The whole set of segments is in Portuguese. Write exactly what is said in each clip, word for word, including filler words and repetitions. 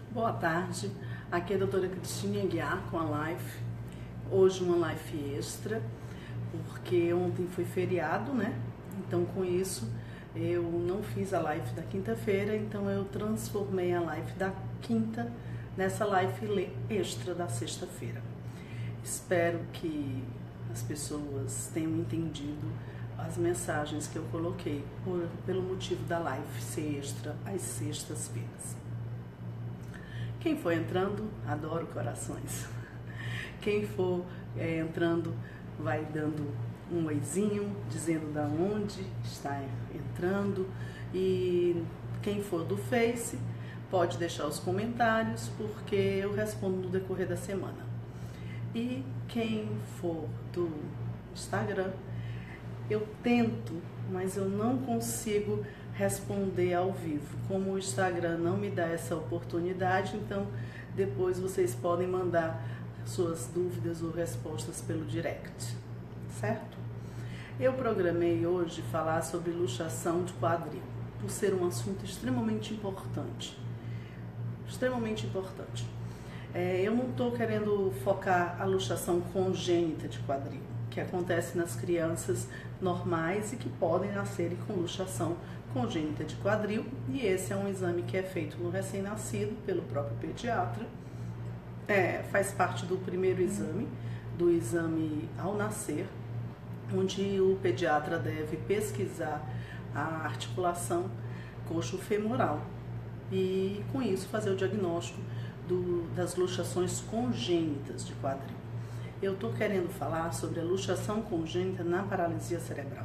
Boa tarde, aqui é a doutora Cristina Aguiar com a live. Hoje uma live extra, porque ontem foi feriado, né? Então com isso eu não fiz a live da quinta-feira, então eu transformei a live da quinta nessa live extra da sexta-feira. Espero que as pessoas tenham entendido as mensagens que eu coloquei por, pelo motivo da live ser extra às sextas-feiras. Quem for entrando, adoro corações. Quem for é, entrando, vai dando um oizinho, dizendo da onde está entrando. E quem for do Face, pode deixar os comentários, porque eu respondo no decorrer da semana. E quem for do Instagram, eu tento, mas eu não consigo responder ao vivo. Como o Instagram não me dá essa oportunidade, então depois vocês podem mandar suas dúvidas ou respostas pelo direct, certo? Eu programei hoje falar sobre luxação de quadril, por ser um assunto extremamente importante. Extremamente importante. É, eu não estou querendo focar a luxação congênita de quadril, que acontece nas crianças normais e que podem nascer com luxação congênita de quadril, e esse é um exame que é feito no recém-nascido pelo próprio pediatra. É, faz parte do primeiro exame, do exame ao nascer, onde o pediatra deve pesquisar a articulação coxo-femoral e com isso fazer o diagnóstico do, das luxações congênitas de quadril. Eu estou querendo falar sobre a luxação congênita na paralisia cerebral.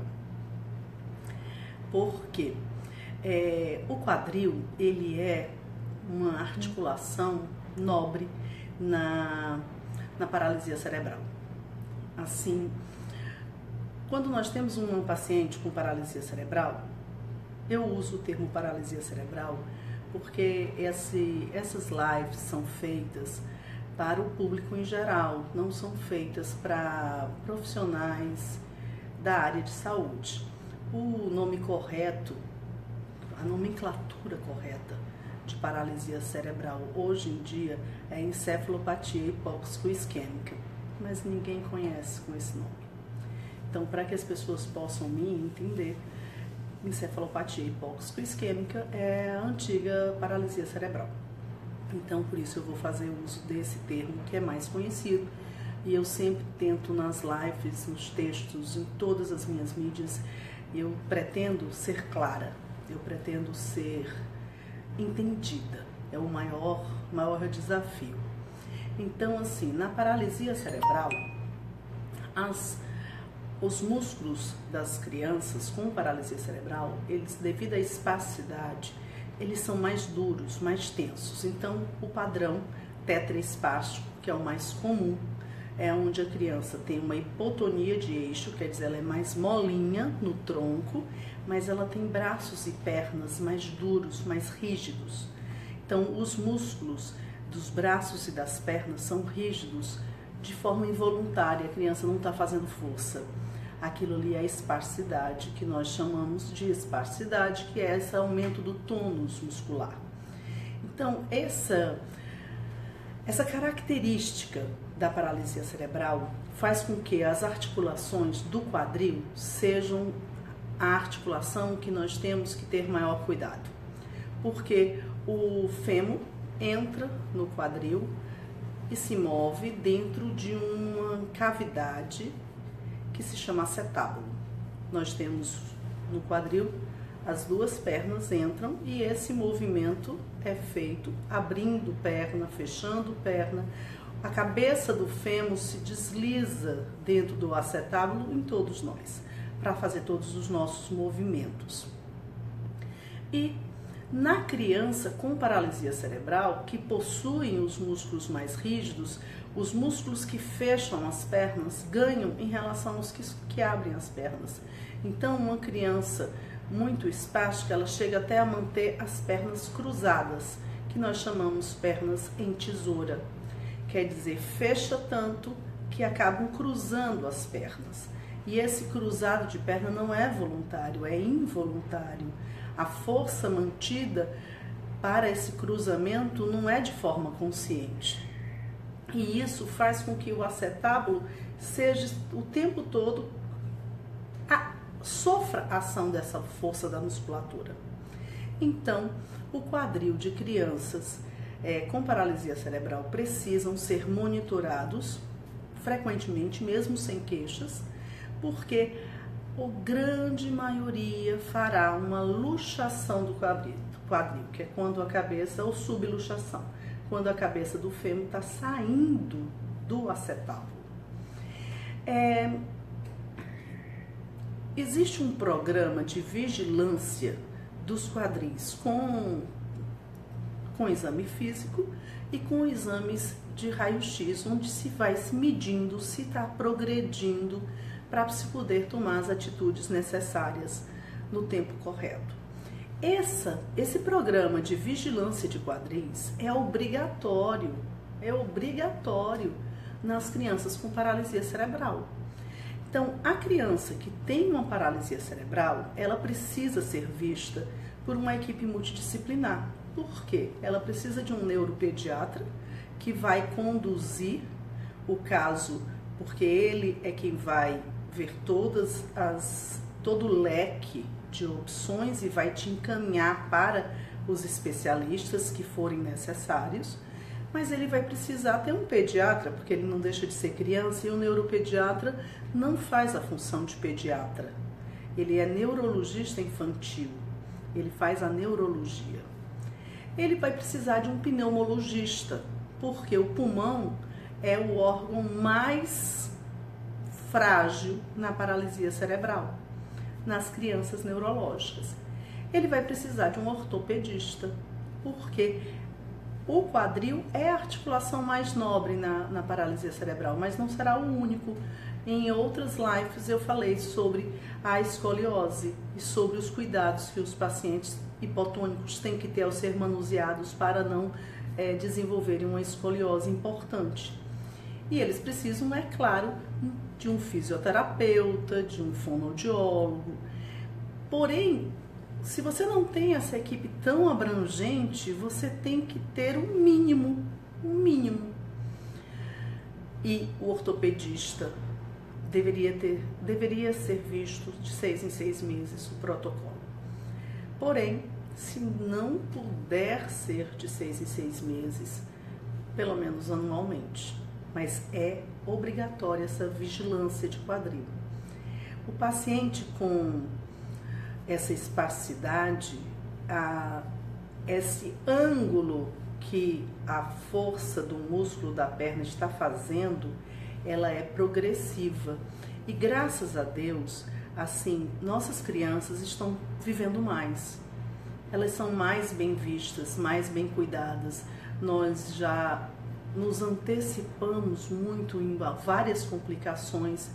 Porque é, o quadril, ele é uma articulação nobre na, na paralisia cerebral. Assim, quando nós temos uma paciente com paralisia cerebral, eu uso o termo paralisia cerebral porque esse, essas lives são feitas para o público em geral, não são feitas para profissionais da área de saúde. O nome correto, a nomenclatura correta de paralisia cerebral hoje em dia é encefalopatia hipóxico-isquêmica, mas ninguém conhece com esse nome. Então, para que as pessoas possam me entender, encefalopatia hipóxico-isquêmica é a antiga paralisia cerebral. Então, por isso eu vou fazer uso desse termo que é mais conhecido, e eu sempre tento nas lives, nos textos, em todas as minhas mídias, eu pretendo ser clara, eu pretendo ser entendida, é o maior, maior desafio. Então, assim, na paralisia cerebral, as, os músculos das crianças com paralisia cerebral, eles, devido à espasticidade, eles são mais duros, mais tensos. Então, o padrão tetraespástico, que é o mais comum, é onde a criança tem uma hipotonia de eixo, quer dizer, ela é mais molinha no tronco, mas ela tem braços e pernas mais duros, mais rígidos. Então, os músculos dos braços e das pernas são rígidos de forma involuntária, a criança não está fazendo força. Aquilo ali é a espasticidade, que nós chamamos de espasticidade, que é esse aumento do tônus muscular. Então, essa, essa característica da paralisia cerebral faz com que as articulações do quadril sejam a articulação que nós temos que ter maior cuidado. Porque o fêmur entra no quadril e se move dentro de uma cavidade que se chama acetábulo. Nós temos no quadril, as duas pernas entram e esse movimento é feito abrindo perna, fechando perna. A cabeça do fêmur se desliza dentro do acetábulo em todos nós, para fazer todos os nossos movimentos. E na criança com paralisia cerebral, que possuem os músculos mais rígidos, os músculos que fecham as pernas ganham em relação aos que, que abrem as pernas. Então, uma criança muito espástica, ela chega até a manter as pernas cruzadas, que nós chamamos pernas em tesoura. Quer dizer, fecha tanto que acabam cruzando as pernas. E esse cruzado de perna não é voluntário, é involuntário. A força mantida para esse cruzamento não é de forma consciente. E isso faz com que o acetábulo seja o tempo todo, a, sofra a ação dessa força da musculatura. Então, o quadril de crianças é, com paralisia cerebral precisam ser monitorados frequentemente, mesmo sem queixas, porque a grande maioria fará uma luxação do quadril, quadril, que é quando a cabeça, ou subluxação, quando a cabeça do fêmur está saindo do acetábulo. É, existe um programa de vigilância dos quadris com, com exame físico e com exames de raio-x, onde se vai se medindo se está progredindo para se poder tomar as atitudes necessárias no tempo correto. Essa, esse programa de vigilância de quadris é obrigatório, é obrigatório nas crianças com paralisia cerebral. Então, a criança que tem uma paralisia cerebral, ela precisa ser vista por uma equipe multidisciplinar. Por quê? Ela precisa de um neuropediatra que vai conduzir o caso, porque ele é quem vai ver todas as, todo o leque de opções e vai te encaminhar para os especialistas que forem necessários, mas ele vai precisar ter um pediatra, porque ele não deixa de ser criança, e o neuropediatra não faz a função de pediatra. Ele é neurologista infantil, ele faz a neurologia. Ele vai precisar de um pneumologista, porque o pulmão é o órgão mais frágil na paralisia cerebral, nas crianças neurológicas. Ele vai precisar de um ortopedista, porque o quadril é a articulação mais nobre na, na paralisia cerebral, mas não será o único. Em outras lives eu falei sobre a escoliose e sobre os cuidados que os pacientes hipotônicos têm que ter ao ser manuseados para não é, desenvolverem uma escoliose importante. E eles precisam, é claro, de um fisioterapeuta, de um fonoaudiólogo. Porém, se você não tem essa equipe tão abrangente, você tem que ter um mínimo, um mínimo. E o ortopedista deveria ter, deveria ser visto de seis em seis meses o protocolo. Porém, se não puder ser de seis em seis meses, pelo menos anualmente. Mas é obrigatória essa vigilância de quadril. O paciente com essa espasticidade, a, esse ângulo que a força do músculo da perna está fazendo, ela é progressiva. E graças a Deus, assim, nossas crianças estão vivendo mais. Elas são mais bem vistas, mais bem cuidadas. Nós já nos antecipamos muito em várias complicações.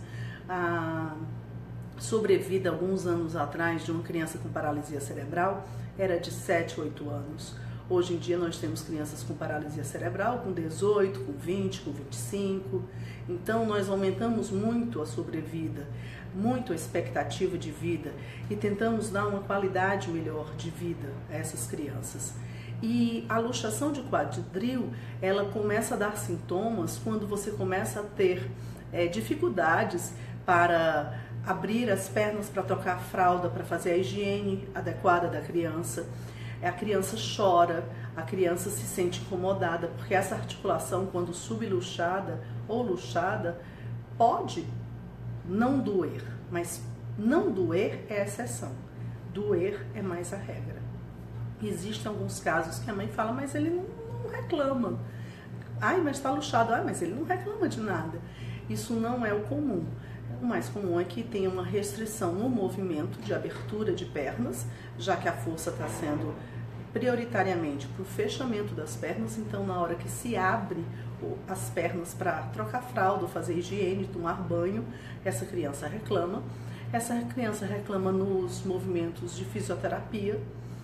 A sobrevida, alguns anos atrás, de uma criança com paralisia cerebral era de sete, oito anos. Hoje em dia nós temos crianças com paralisia cerebral com dezoito, com vinte, com vinte e cinco. Então nós aumentamos muito a sobrevida, muito a expectativa de vida e tentamos dar uma qualidade melhor de vida a essas crianças. E a luxação de quadril, ela começa a dar sintomas quando você começa a ter é, dificuldades para abrir as pernas para trocar a fralda, para fazer a higiene adequada da criança. A criança chora, a criança se sente incomodada, porque essa articulação, quando subluxada ou luxada, pode não doer, mas não doer é a exceção, doer é mais a regra. Existem alguns casos que a mãe fala, mas ele não, não reclama. Ai, mas está luxado. Ai, mas ele não reclama de nada. Isso não é o comum. O mais comum é que tenha uma restrição no movimento de abertura de pernas, já que a força está sendo prioritariamente para o fechamento das pernas. Então, na hora que se abre as pernas para trocar fralda, fazer higiene, tomar banho, essa criança reclama. Essa criança reclama nos movimentos de fisioterapia.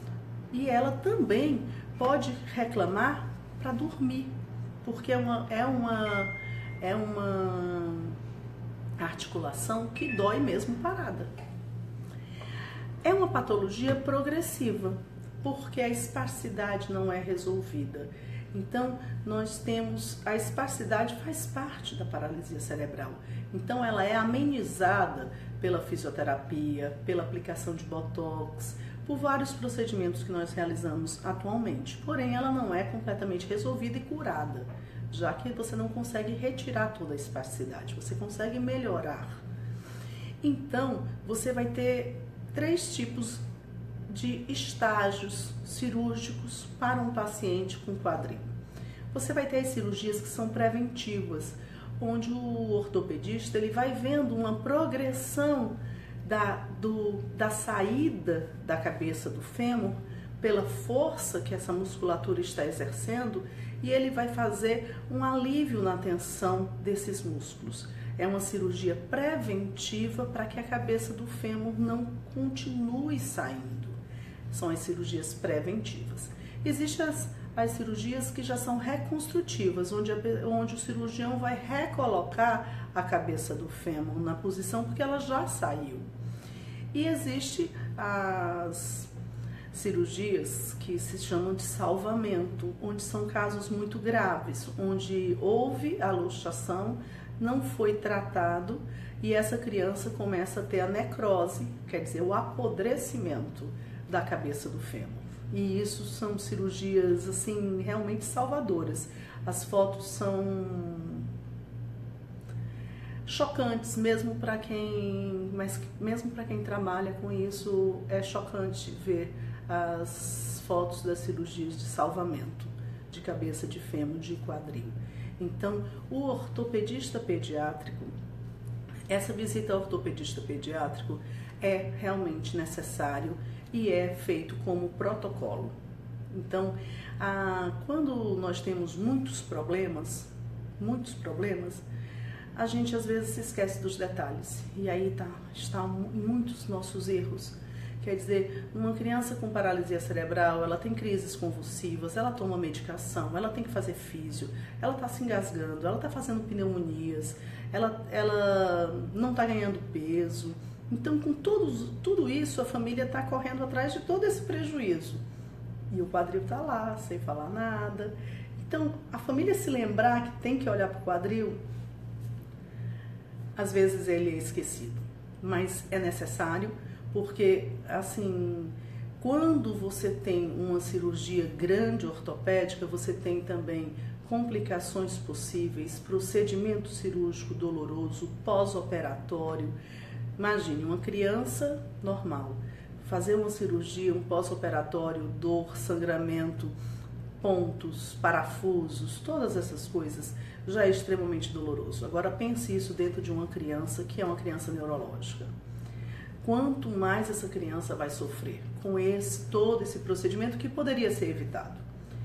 E ela também pode reclamar para dormir, porque é uma, é, uma, é uma articulação que dói mesmo parada. É uma patologia progressiva, porque a espasticidade não é resolvida. Então, nós temos, a espasticidade faz parte da paralisia cerebral. Então, ela é amenizada pela fisioterapia, pela aplicação de botox, por vários procedimentos que nós realizamos atualmente. Porém, ela não é completamente resolvida e curada, já que você não consegue retirar toda a espasticidade, você consegue melhorar. Então, você vai ter três tipos de estágios cirúrgicos para um paciente com quadril. Você vai ter as cirurgias que são preventivas, onde o ortopedista ele vai vendo uma progressão da, do, da saída da cabeça do fêmur pela força que essa musculatura está exercendo, e ele vai fazer um alívio na tensão desses músculos. É uma cirurgia preventiva para que a cabeça do fêmur não continue saindo. São as cirurgias preventivas. Existem as, as cirurgias que já são reconstrutivas, onde, a, onde o cirurgião vai recolocar a cabeça do fêmur na posição porque ela já saiu. E existe as cirurgias que se chamam de salvamento, onde são casos muito graves, onde houve a luxação, não foi tratado e essa criança começa a ter a necrose, quer dizer, o apodrecimento da cabeça do fêmur. E isso são cirurgias assim realmente salvadoras. As fotos são chocantes mesmo para quem, mas mesmo para quem trabalha com isso é chocante ver as fotos das cirurgias de salvamento de cabeça de fêmur, de quadril. Então, o ortopedista pediátrico, essa visita ao ortopedista pediátrico é realmente necessário e é feito como protocolo. Então, a, quando nós temos muitos problemas, muitos problemas, a gente às vezes se esquece dos detalhes. E aí tá, está muitos nossos erros. Quer dizer, uma criança com paralisia cerebral, ela tem crises convulsivas, ela toma medicação, ela tem que fazer físio, ela está se engasgando, ela está fazendo pneumonias, ela, ela não está ganhando peso. Então, com todos, tudo isso, a família está correndo atrás de todo esse prejuízo. E o quadril está lá, sem falar nada. Então, a família se lembrar que tem que olhar para o quadril, às vezes ele é esquecido, mas é necessário. Porque, assim, quando você tem uma cirurgia grande ortopédica, você tem também complicações possíveis, procedimento cirúrgico doloroso, pós-operatório. Imagine, uma criança normal, fazer uma cirurgia, um pós-operatório, dor, sangramento, pontos, parafusos, todas essas coisas, já é extremamente doloroso. Agora pense isso dentro de uma criança que é uma criança neurológica. Quanto mais essa criança vai sofrer com esse, todo esse procedimento que poderia ser evitado,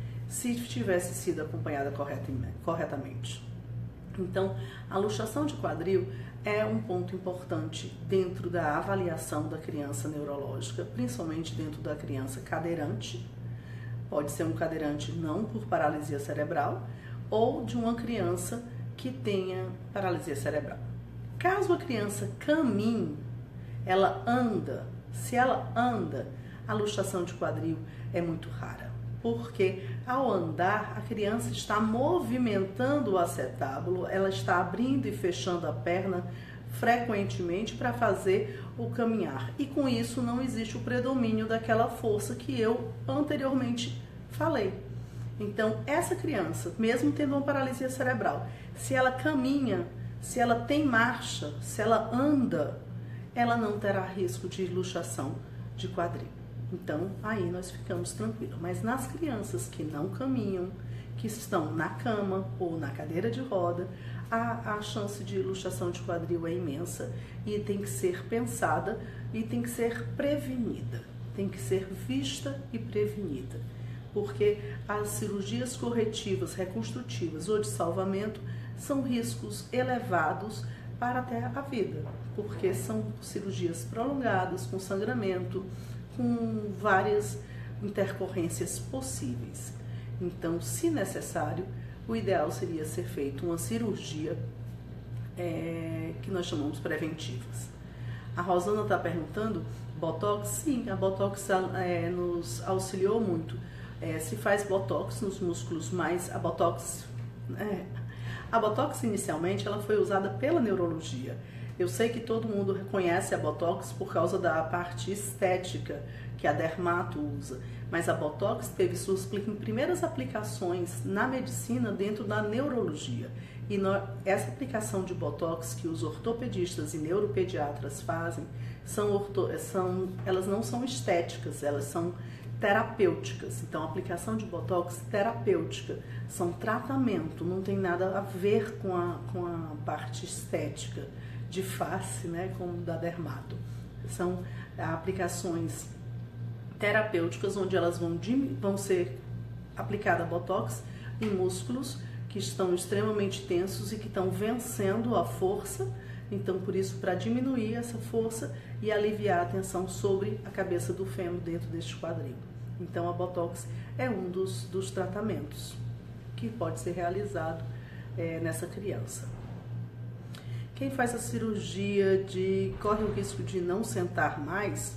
se tivesse sido acompanhada corretamente. Então, a luxação de quadril é um ponto importante dentro da avaliação da criança neurológica, principalmente dentro da criança cadeirante. Pode ser um cadeirante não por paralisia cerebral, ou de uma criança que tenha paralisia cerebral. Caso a criança caminhe, ela anda, se ela anda, a luxação de quadril é muito rara, porque ao andar a criança está movimentando o acetábulo, ela está abrindo e fechando a perna frequentemente para fazer o caminhar, e com isso não existe o predomínio daquela força que eu anteriormente falei. Então essa criança, mesmo tendo uma paralisia cerebral, se ela caminha, se ela tem marcha, se ela anda, ela não terá risco de luxação de quadril. Então, aí nós ficamos tranquilos. Mas nas crianças que não caminham, que estão na cama ou na cadeira de roda, a, a chance de luxação de quadril é imensa e tem que ser pensada e tem que ser prevenida. Tem que ser vista e prevenida. Porque as cirurgias corretivas, reconstrutivas ou de salvamento são riscos elevados para até a vida, porque são cirurgias prolongadas, com sangramento, com várias intercorrências possíveis. Então, se necessário, o ideal seria ser feita uma cirurgia é, que nós chamamos preventivas. A Rosana está perguntando Botox, sim, a Botox é, nos auxiliou muito. É, se faz Botox nos músculos, mas a Botox, é, a Botox inicialmente ela foi usada pela neurologia. Eu sei que todo mundo reconhece a Botox por causa da parte estética que a dermato usa, mas a Botox teve suas primeiras aplicações na medicina dentro da neurologia. E no, essa aplicação de Botox que os ortopedistas e neuropediatras fazem, são orto, são, elas não são estéticas, elas são terapêuticas. Então, a aplicação de Botox terapêutica, são tratamento, não tem nada a ver com a, com a parte estética de face, né, como da dermato. São aplicações terapêuticas onde elas vão, vão ser aplicada Botox em músculos que estão extremamente tensos e que estão vencendo a força. Então, por isso, para diminuir essa força e aliviar a tensão sobre a cabeça do fêmur dentro deste quadril. Então, a Botox é um dos, dos tratamentos que pode ser realizado é, nessa criança. Quem faz a cirurgia de corre o risco de não sentar mais?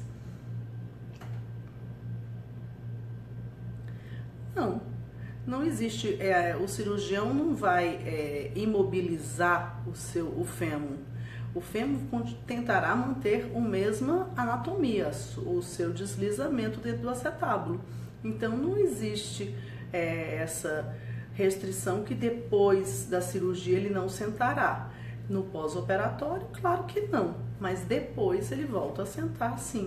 Não, não existe. É, o cirurgião não vai é, imobilizar o seu o fêmur. O fêmur tentará manter a mesma anatomia, o seu deslizamento dentro do acetábulo. Então, não existe é, essa restrição que depois da cirurgia ele não sentará. No pós-operatório, claro que não, mas depois ele volta a sentar sim.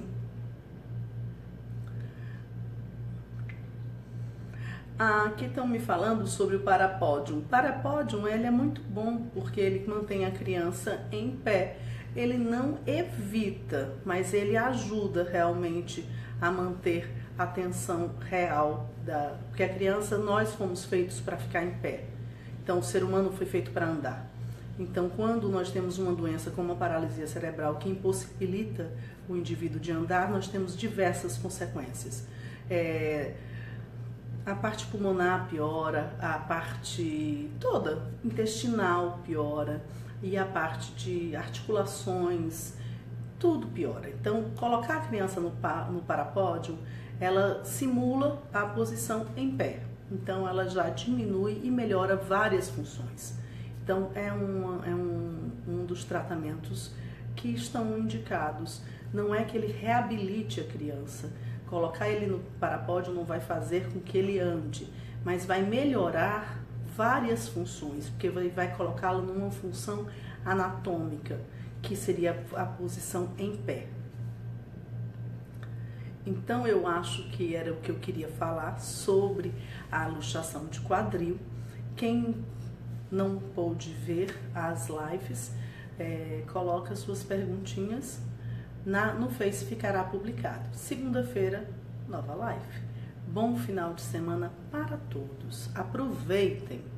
Aqui estão me falando sobre o parapódium. O parapódium ele é muito bom porque ele mantém a criança em pé. Ele não evita, mas ele ajuda realmente a manter a tensão real da, porque a criança, nós fomos feitos para ficar em pé. Então o ser humano foi feito para andar. Então, quando nós temos uma doença como a paralisia cerebral que impossibilita o indivíduo de andar, nós temos diversas consequências. É, a parte pulmonar piora, a parte toda intestinal piora e a parte de articulações, tudo piora. Então, colocar a criança no, no parapódio, ela simula a posição em pé. Então, ela já diminui e melhora várias funções. Então, é, uma, é um, um dos tratamentos que estão indicados. Não é que ele reabilite a criança. Colocar ele no parapódio não vai fazer com que ele ande, mas vai melhorar várias funções, porque vai, vai colocá-lo numa função anatômica, que seria a posição em pé. Então, eu acho que era o que eu queria falar sobre a luxação de quadril. Quem não pôde ver as lives, é, coloca suas perguntinhas na, no Face, ficará publicado. Segunda-feira, nova live. Bom final de semana para todos. Aproveitem!